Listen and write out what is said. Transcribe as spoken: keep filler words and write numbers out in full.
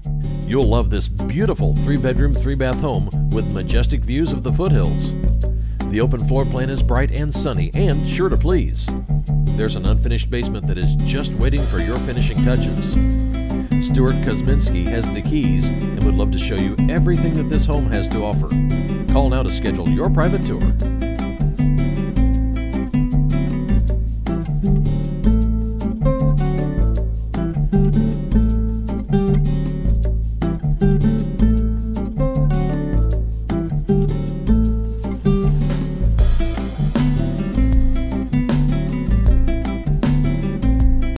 You'll love this beautiful three-bedroom, three-bath home with majestic views of the foothills. The open floor plan is bright and sunny and sure to please. There's an unfinished basement that is just waiting for your finishing touches. Stuart Kuzminsky has the keys and would love to show you everything that this home has to offer. Call now to schedule your private tour.